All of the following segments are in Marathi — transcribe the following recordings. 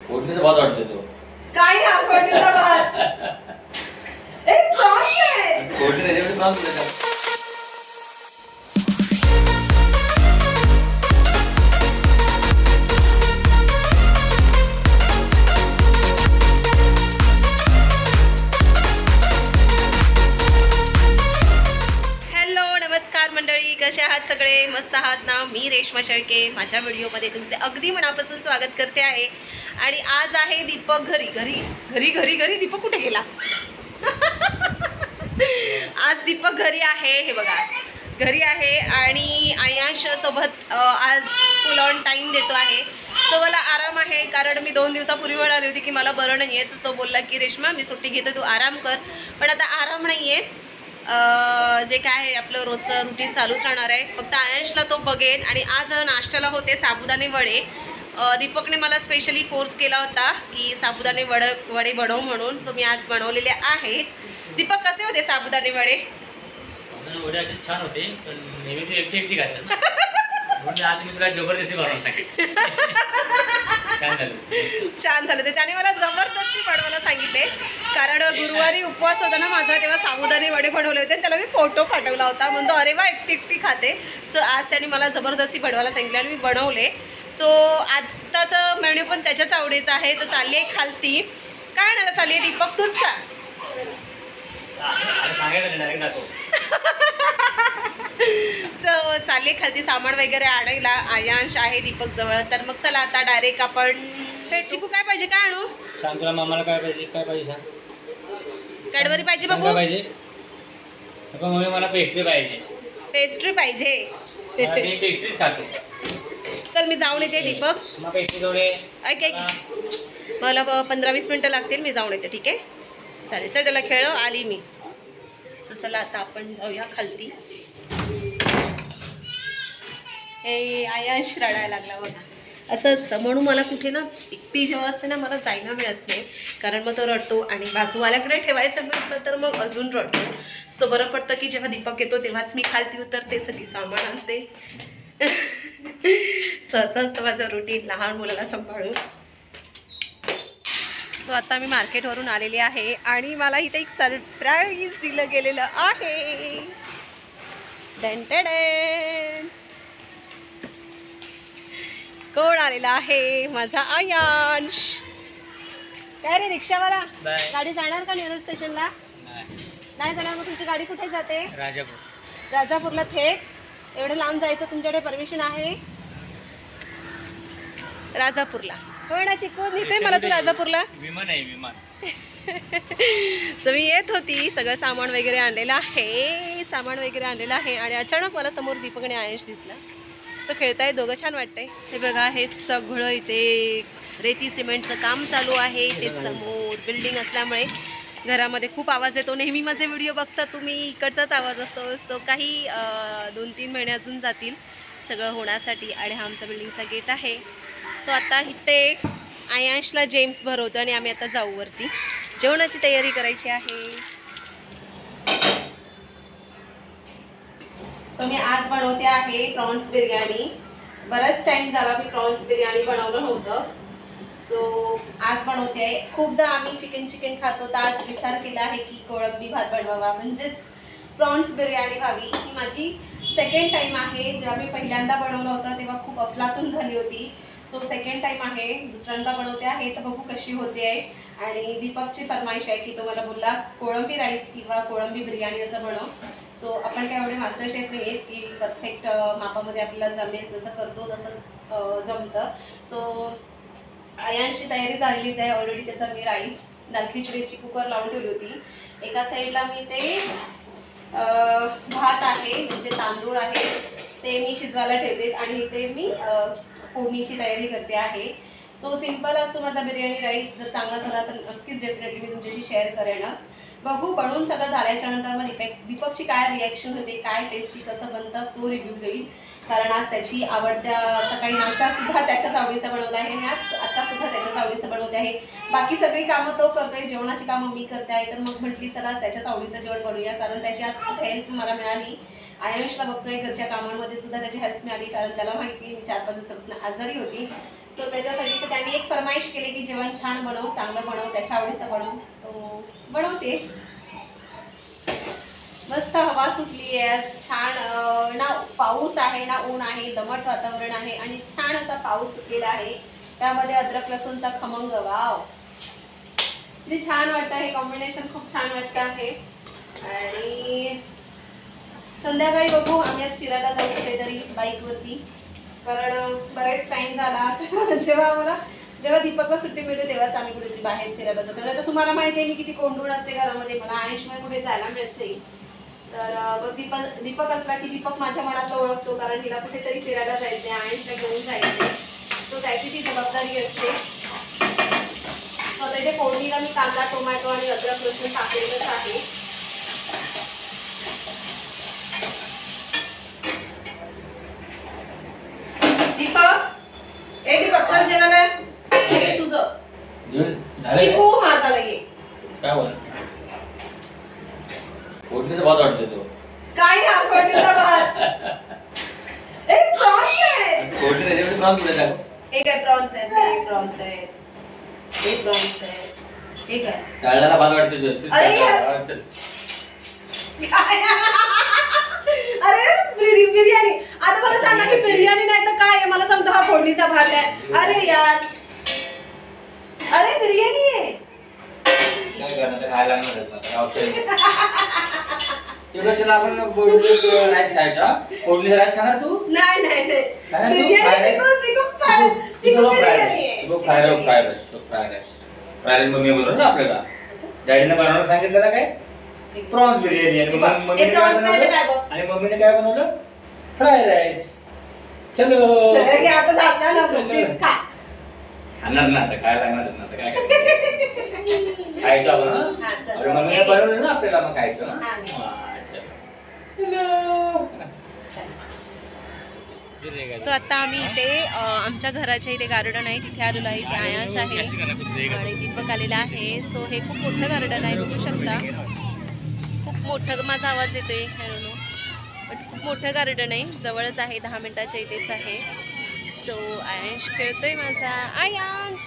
फोडणीचा भात वाटतो तो. काय हा फोडणीचा भात? एक प्रॉन्स आहे. फोडणी त्याच्यामध्ये प्रॉन्स देतात. मंडळी, कसे आहात सगळे? मस्त आहात ना? मी रेश्मा शेळके माझ्या व्हिडिओमध्ये तुमचे अगदी मनापासून स्वागत करते आहे. आणि आज आहे दीपक घरी. घरी घरी घरी घरी दीपक कुठे गेला? आज दीपक घरी आहे. हे बघा, घरी आहे आणि आयांश सोबत आज फुल ऑन टाईम देतो आहे. सो मला आराम आहे, कारण मी 2 दिवसापूर्वी म्हणाली होती की मला बरं नाही आहे. तो बोलला की रेश्मा मी सुट्टी घेतो, तू आराम कर. पण आता आराम नाही आहे, जे काय आहे आपलं रोजचं रुटीन चालूच राहणार आहे. फक्त आयांशला तो बघेन. आणि आज नाश्त्याला होते साबुदाणे वडे. दीपकने मला स्पेशली फोर्स केला होता की साबुदाणे वडे बनव म्हणून. सो मी आज बनवलेले आहेत. दीपक, कसे होते साबुदाणे वडे? वडे अगदी छान होते, पण नेहमी तू एकटी खाते म्हणून आज मी तुला जबरदस्ती बनवून सांगितलं. छान झालं ते. त्याने मला जबरदस्ती बनवायला सांगितले, कारण गुरुवारी उपवास होता ना माझा, तेव्हा साबुदाणे वडे बनवले होते. त्याला मी फोटो पाठवला होता, म्हणतो अरे वा एकटी खाते. सो आज त्याने मला जबरदस्ती बनवायला सांगितले आणि मी बनवले. सो आत्ताचं मेन्यू पण त्याच्याच आवडीचा आहे. तर चालली आहे खालती. काय आणायला चालली आहे दीपक, तूच सांग. सो चालले खालती सामान वगैरे आणायला. आयांश आहे दीपक जवळ. तर मग चला आता डायरेक्ट आपण चिकू काय पाहिजे, काय आणू? सांग तुला मामाला काय पाहिजे, काय पाहिजे सांग. कॅडबरी पाहिजे बाबू? पाहिजे मम्मी, मला पेस्ट्री पाहिजे. पेस्ट्री पाहिजे? मी पेस्ट्रीच खातो. चल मी जाऊन येते दीपक. मग पेस्ट्री थोडे ऐक मला 15-20 मिनटं लागतील, मी जाऊन येते. ठीक आहे, चालेल. चल त्याला खेळ आली मी. सो चला आता आपण जाऊया खालती. हे आयांश रडायला लागला बघा. असं असतं, म्हणून मला कुठे ना एकटी जेव्हा असते ना मला जायला मिळत नाही, कारण मग तो रडतो. आणि बाजूवाल्याकडे ठेवायचं म्हटलं तर मग अजून रडतो. सो बरं पडतं की जेव्हा दीपक येतो तेव्हाच मी खालती उतरते, सगळी सामान आणते. सो असं असतं माझं रुटीन लहान मुलाला सांभाळून. सो आता मी मार्केटवरून आलेली आहे आणि मला इथे एक सरप्राईज दिलं गेलेलं आहे. कोण आलेला आहे? माझा आयांश. काय रे रिक्षावाला, गाडी जाणार का नेरूळ स्टेशनला? नाही जाणार. मग तुमची गाडी कुठे जाते? राजापूरला. थेट एवढं लांब जायचं तुमच्याकडे परमिशन आहे? राजापूरला हो ना चिकू, नेते मला तू राजापूरला? विमान आहे, विमान. सो मी येत होती, सगळं सामान वगैरे आणलेलं आहे. आणि अचानक मला समोर दीपक आणि आयांश दिसला. सो खेळताय दोघं, छान वाटतंय. हे बघा, हे सगळं इथे रेती सिमेंटचं काम चालू आहे. इथे समोर बिल्डिंग असल्यामुळे घरामध्ये खूप आवाज येतो. नेहमी माझे व्हिडिओ बघता तुम्ही, इकडचाच आवाज असतो. सो काही 2-3 महिने अजून जातील सगळं होण्यासाठी. आणि हा आमचा बिल्डिंगचा गेट आहे. सो आता इथे आयांशला जेम्स भरवतो आणि आम्ही आता जाऊ वरती. जेवणाची तयारी करायची आहे. सो मी आज बनवते आहे प्रॉन्स बिर्याणी. बराच टाईम झाला मी प्रॉन्स बिर्याणी बनवलं नव्हतं. सो आज बनवते आहे. खूपदा आम्ही चिकन खातो, तर आज विचार केला आहे की कोळंबी भात बनवावा, म्हणजेच प्रॉन्स बिर्याणी व्हावी. ही माझी सेकंड टाईम आहे. जेव्हा मी पहिल्यांदा बनवलं होतं तेव्हा खूप अफलातून झाली होती. सो सेकंड टाईम आहे, दुसऱ्यांदा बनवते आहे. तर बघू कशी होते आहे. आणि दीपकची फरमाईश आहे की तो मला बोलला कोळंबी राईस किंवा कोळंबी बिर्याणी असं बनव. सो आपण काय एवढे मास्टर शेफ नाही आहेत की परफेक्ट मापामध्ये आपल्याला जमेल, जसं करतो तसंच जमतं. सो आयांशची तयारी झालेलीच आहे ऑलरेडी. त्याचा मी राईस दाल खिचडीची कुकर लावून ठेवली होती. एका साईडला मी ते भात आहे, म्हणजे तांदूळ आहे, ते मी शिजवायला ठेवते. आणि इथे मी फोडणीची तयारी करते आहे. सो सिंपल असतो माझा बिर्याणी राईस. जर चांगला झाला तर नक्कीच डेफिनेटली मी तुमच्याशी शेअर करेनच. बघू बनवून सगळं झाल्याच्या नंतर मग दीपकची काय रिॲक्शन होते, काय टेस्टी कसं बनतं तो रिव्ह्यू देईल. कारण आज त्याची आवडत्या सकाळी नाश्तासुद्धा त्याच्याच आवडीचा बनवला आहे आणि आत्तासुद्धा त्याच्याच आवडीचं बनवते आहे. बाकी सगळी कामं तो करतोय, जेवणाची कामं मी करते आहे. तर मग म्हटली चला त्याच्याच आवडीचं जेवण बनवूया, कारण त्याची आज खूप हेल्प मला मिळाली. आयुषला बघतोय घरच्या कामांमध्ये सुद्धा त्याची हेल्प मिळाली, कारण त्याला माहिती मी 4-5 दिवसापासून आजारी होती. सो त्याच्यासाठी तर त्यांनी एक फरमाईश केली की जेवण छान बनव, चांगलं बनव, त्याच्या आवडीचं बनव. सो बनवते. मस्त हवा सुटली आहे, छान ना पाऊस आहे ना ऊन आहे, दमट वातावरण आहे आणि छान असा पाऊस सुटलेला आहे. त्यामध्ये अद्रक लसूणचा खमंग, वाव, किती छान वाटतं. हे कॉम्बिनेशन खूप छान वाटतं आहे. आणि संध्याकाळी बघू, आम्ही आज फिरायला जाऊ कुठेतरी बाईकवरती, कारण बरेच टाइम झाला. जेव्हा दीपकला सुट्टी मिळते तेव्हाच आम्ही कुठेतरी बाहेर फिरायला जातो. तर तुम्हाला माहिती आहे मी किती कोंडून असते घरामध्ये, मला आयुष्यभर कुठे जायला मिळत नाही. तर मग दीपक असला की दीपक माझ्या मनातलं ओळखतो, कारण तिला कुठेतरी फिरायला जायचे, आयुषला घेऊन जायचे. सो त्याची ती जबाबदारी असते. तर इथे फोडणीला मी कांदा, टोमॅटो आणि अद्रक लसूण टाकलेलंच आहे. दीपक चल जेवायला. तुझं चिकू हा झालं. ये काय बोल फोडणीचा भात वाटतोय तो. काय हा फोडणीचा भात? एक प्रॉन्स आहे. फोडणी त्याच्यामध्ये प्रॉन्स कुठे टाकू? एक आहे प्रॉन्स आहेत, एक प्रॉन्स आहेत, एक प्रॉन्स आहेत, एक आहे तळलेला भात वाटतोय तो. अरे यार. चल. अरे बिर्याणी. आता मला सांगा की बिर्याणी नाही तर काय आहे? मला सांगतो हा फोडणीचा भात आहे. अरे यार, अरे बिर्याणी आहे. काय करणार, खायला लागणार आपण फोडणीचा राईस खायचा. फोडणीचा राईस खाणार तू? नाही नाही बिर्याणी मम्मी बनवलं ना आपल्याला. डॅडीने बनवायला सांगितलं ना काय, प्रॉन्स बिर्याणी. आणि मम्मीने काय बनवलं? आणि मम्मीने काय बनवलं? Fry rice. चलो खाणार ना आता, काय लागणार ना आता, काय खायचं आपण. मम्मीने बनवलं ना आपल्याला, मग खायचं ना. सो आता आम्ही इथे आमच्या घराच्या इथे गार्डन आहे, तिथे आलेलो आहे. इथे आयांश आहे आणि दीपक आलेला आहे. सो हे खूप मोठं गार्डन आहे, बघू शकता. खूप मोठं, माझा आवाज येतोय बट खूप मोठं गार्डन आहे, जवळच आहे, 10 मिनिटाच्या इथेच आहे. सो आयांश खेळतोय माझा. Aayansh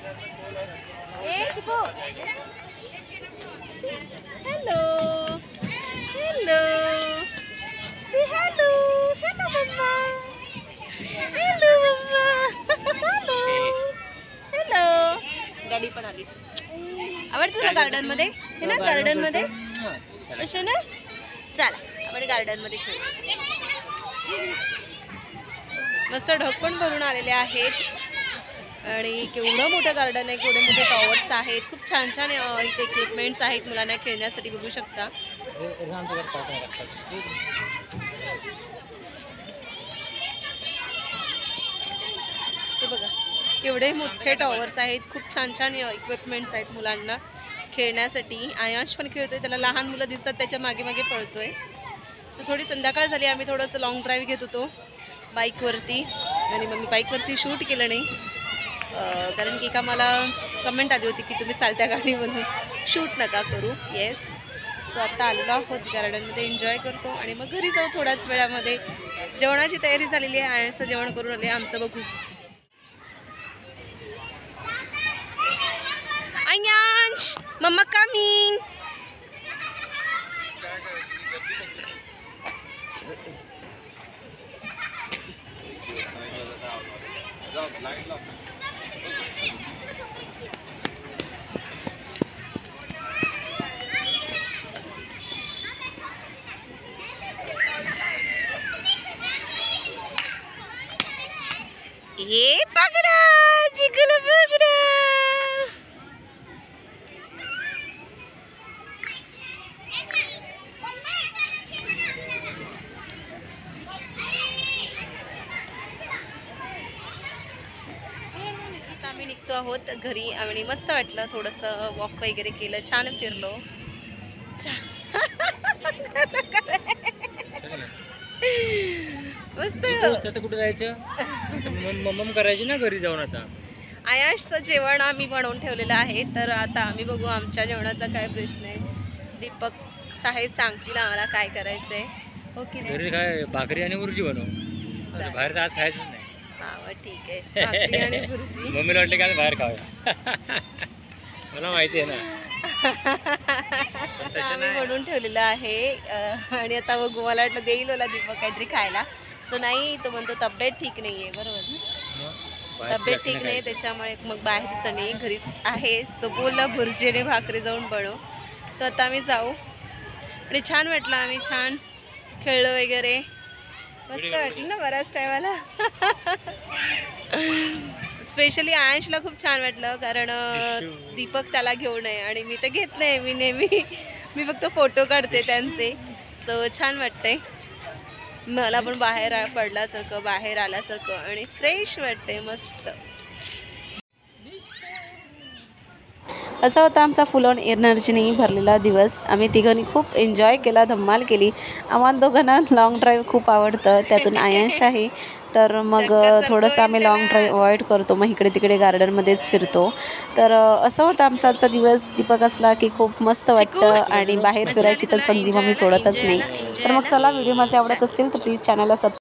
hello hello see hello hello mama. Hello mama. Hello hello. गाडी पण आली. आवडतं तुला गार्डन मध्ये? हे ना गार्डन मध्ये असं ना. चला आपण गार्डन मध्ये खेळू. मस्त ढग पण भरून आलेले आहेत आणि केवढं मोठं गार्डन आहे, केवढे मोठे टॉवर्स आहेत. खूप छान छान इथे इक्विपमेंट्स आहेत मुलांना खेळण्यासाठी, बघू शकता. सो बघा केवढे मोठे टॉवर्स आहेत, खूप छान छान इक्विपमेंट्स आहेत मुलांना खेळण्यासाठी. आयांश पण खेळतोय, त्याला लहान मुलं दिसतात त्याच्या मागे मागे पळतोय. सो थोडी संध्याकाळ झाली, आम्ही थोडंसं लॉंग ड्राईव्ह घेत होतो बाईकवरती आणि मग मी बाईकवरती शूट केलं नाही, कारण की एका मला कमेंट आली होती की तुम्ही चालत्या गाडीमधून शूट नका करू. येस. सो आत्ता आलेलो आहोत गार्डनमध्ये, एन्जॉय करतो आणि मग घरी जाऊ थोड्याच वेळामध्ये. जेवणाची तयारी झालेली आहे, आयांचं जेवण करून आले, आमचं बघू. Aayansh mama coming. ये पकडा जिगल पकडा. आम्ही निघतो आहोत घरी आणि मस्त वाटलं, थोडंसं वॉक वगैरे केलं, छान फिरलो. मस्त. कुठे जायचं मम्म करायची ना घरी जाऊन. आता आयांशचं जेवण आम्ही बनवून ठेवलेलं आहे, तर आता आम्ही बघू आमच्या जेवणाचा काय प्रश्न आहे. दीपक साहेब सांगतील आम्हाला काय करायचं आहे. ओके घरी काय भाकरी आणि उर्जी बनव, बाहेर तर आज खायचंच नाही. हा मग ठीक आहे, भाकरी आणि भुर्जी. मम्मीला वाटलं की आज बाहेर खाऊया. मला माहिती आहे ना. असं आम्ही बनवून ठेवलेलं आहे आणि आता बघू, मला वाटलं देईल मला दीपक काहीतरी खायला. सो नाही, तो म्हणतो तब्येत ठीक नाही आहे. बरोबर ना, तब्येत ठीक नाही त्याच्यामुळे मग बाहेरचं नाही, घरीच आहे. सो बोललं भुर्जी आणि भाकरी जाऊन बनव. सो आता आम्ही जाऊ आणि छान वाटलं, आम्ही छान खेळलो वगैरे, मस्त वाटलं ना बऱ्याच टायमाला. स्पेशली आयशला खूप छान वाटलं, कारण दीपक त्याला घेऊन आहे आणि मी तर घेत नाही, मी नेहमी मी फक्त फोटो काढते त्यांचे. सो छान वाटतंय, मला पण बाहेर पडल्यासारखं, बाहेर आल्यासारखं आणि फ्रेश वाटते, मस्त. असा होता आमचा फुल ऑन एनर्जीने भरलेला दिवस. आम्ही तिघांनी खूप एन्जॉय केला, धम्माल केली. आम्हाला दोघांना लॉंग ड्राईव्ह खूप आवडतं, त्यातून आयांश आहे, तर मग थोडंसं आम्ही लॉंग ड्राईव्ह अवॉइड करतो, मग इकडे तिकडे गार्डनमध्येच फिरतो. तर असं होतं आमचा आजचा दिवस. दीपक असला की खूप मस्त वाटतं आणि बाहेर फिरायची तर संधी मग मी सोडतच नाही. तर मग चला, व्हिडिओ माझे आवडत असतील तर प्लीज चॅनलला सबस्क्राईब